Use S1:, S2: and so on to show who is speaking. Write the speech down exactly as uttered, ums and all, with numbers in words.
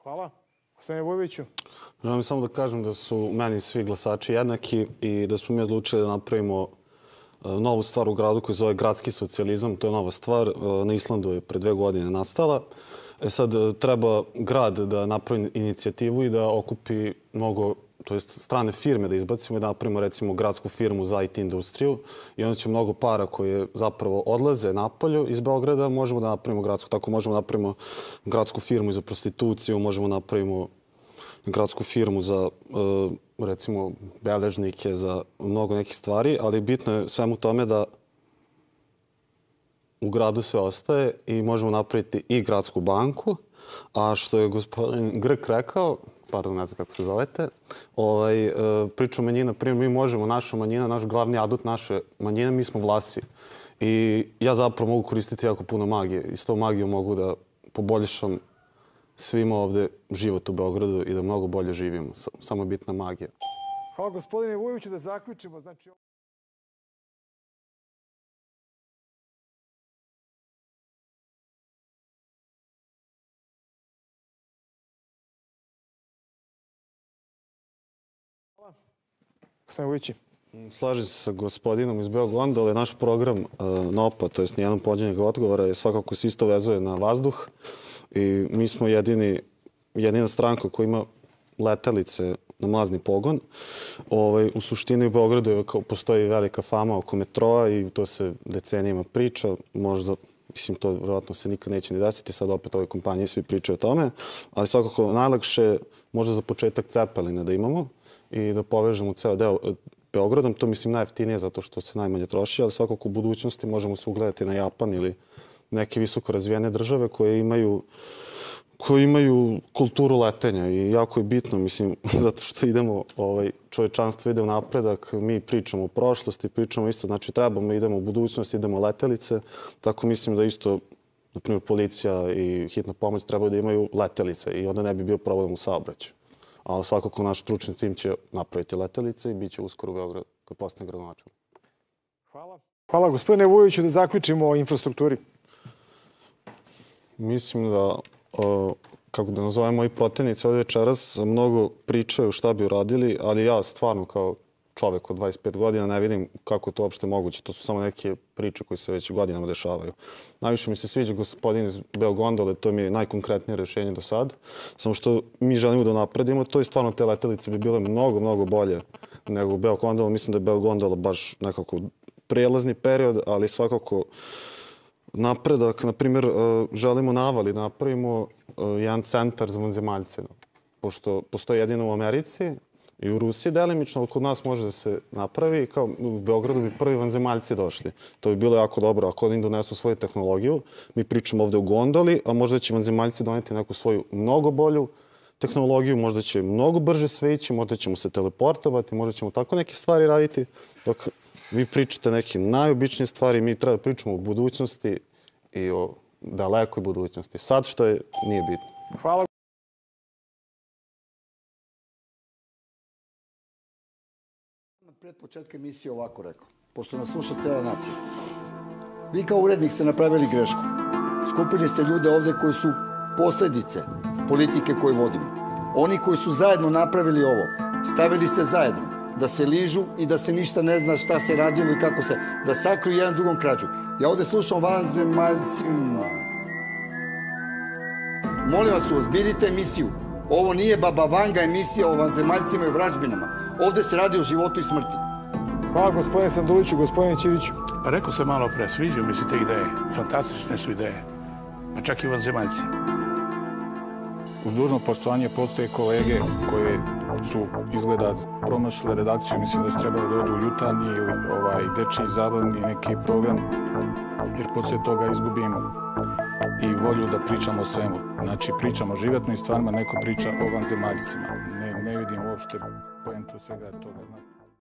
S1: Hvala. Gospodine Vujoviću.
S2: Želim samo da kažem da su meni svi glasači jednaki i da smo mi odlučili da napravimo novu stvar u gradu koji zove gradski socijalizam. To je nova stvar. Na Islandu je pre dve godine nastala. E sad treba grad da napravi inicijativu i da okupi mnogo, to jest strane firme da izbacimo i da napravimo recimo gradsku firmu za I T industriju i onda će mnogo para koje zapravo odlaze napolju iz Beograda, možemo da napravimo gradsku, tako možemo da napravimo gradsku firmu za prostituciju, možemo da napravimo gradsku firmu za recimo beležnike, za mnogo nekih stvari, ali bitno je svemu tome da u gradu sve ostaje i možemo napraviti i gradsku banku, a što je gospodin Grk rekao, pardon, ne znam kako se zovete, ovaj, priča o manjina, primjer, mi možemo, naša manjina, naš glavni adut naše manjine, mi smo Vlasi. I ja zapravo mogu koristiti jako puno magije i s tom magijom mogu da poboljšam svima ovde život u Beogradu i da mnogo bolje živimo. Samo je bitna magija.
S1: Hvala gospodine Vujoviću, da zaključimo. Znači... Hvala. Gospodine Vujovići.
S2: Slažem se sa gospodinom iz Beogondole. Naš program N O P A, to jest nijedan pođenjeg odgovora, je svakako se isto vezuje na vazduh. I mi smo jedini, jedina stranka koja ima letelice na mazni pogon. Ovaj, u suštini u Beogradu je, postoji velika fama oko metroa i to se decenijama priča. Možda, mislim, to vjerojatno se nikad neće ni desiti. Sad opet ove kompanije svi pričaju o tome. Ali svakako najlakše možda za početak Cepelina da imamo i da povežemo ceo deo Beogradom. To mislim najjeftinije zato što se najmanje troši, ali svakako u budućnosti možemo se ugledati na Japan ili neke visoko razvijene države koje imaju koji imaju kulturu letenja i jako je bitno, mislim, zato što idemo, ovaj, čovečanstvo ide u napredak, mi pričamo o prošlosti, pričamo isto, znači trebamo, idemo u budućnost, idemo letelice, tako mislim da isto, na primjer, policija i hitna pomoć trebaju da imaju letelice i onda ne bi bio problem u saobraćaju. Ali svakako naš stručni tim će napraviti letelice i bit će uskoro u Beogradu kad postane gradonačelnik.
S1: Hvala. Hvala gospodine Vujoviću, da zaključimo o infrastrukturi.
S2: Mislim da, kako da nazovem, moji protivnici ovdje večeras mnogo pričaju šta bi uradili, ali ja stvarno kao čovek od dvadeset pet godina ne vidim kako je to uopšte moguće. To su samo neke priče koje se već godinama dešavaju. Najviše mi se sviđa gospodin iz Beogondole, to mi je najkonkretnije rešenje do sad. Samo što mi želimo da napredimo, to i stvarno te letelice bi bile mnogo, mnogo bolje nego Beogondola. Mislim da je Beogondola baš nekako prelazni period, ali svakako napredak. Naprimjer, želimo na Avali da napravimo jedan centar za vanzemaljce, pošto postoji jedino u Americi i u Rusiji delimično, ali kod nas može da se napravi. Kao u Beogradu bi prvi vanzemaljci došli. To bi bilo jako dobro ako oni donesu svoju tehnologiju. Mi pričamo ovde u gondoli, a možda će vanzemaljci doneti neku svoju mnogo bolju tehnologiju, možda će mnogo brže sve ići, možda ćemo se teleportovati, možda ćemo tako neke stvari raditi. Dok vi pričate neke najobičnije stvari, mi treba da pričamo o budućnosti i o dalekoj budućnosti. Sad što je, nije bitno.
S1: Hvala.
S3: Pred početka emisije ovako rekao, pošto nas sluša cela nacija. Vi kao urednik ste napravili grešku. Skupili ste ljude ovde koji su posledice politike koju vodimo. Oni koji su zajedno napravili ovo, stavili ste zajedno da se ližu i da se ništa ne zna šta se radilo i kako se, da sakriju jedan drugom krađu. Ja ovde slušam vanzemaljcima. Molim vas, uozbiljite emisiju. Ovo nije Baba Vanga emisija o vanzemaljcima i vražbinama. Ovde se radi o životu i smrti.
S1: Hvala gospodine Sanduliću, gospodine Ćiriću.
S4: Pa rekao sam malo pre, sviđaju mi se te ideje. Fantastične su ideje. Pa čak i vanzemaljci.
S5: Uz dužno poštovanje postoje kolege koje su izgleda promašile redakciju. Mislim da su trebali da odu u jutarnji ili ovaj, dečiji zabavni neki program, jer posle toga izgubimo i volju da pričamo o svemu. Znači, pričamo o životnim stvarima, neko priča o vanzemaljcima. Ne, ne vidim uopšte poentu svega toga.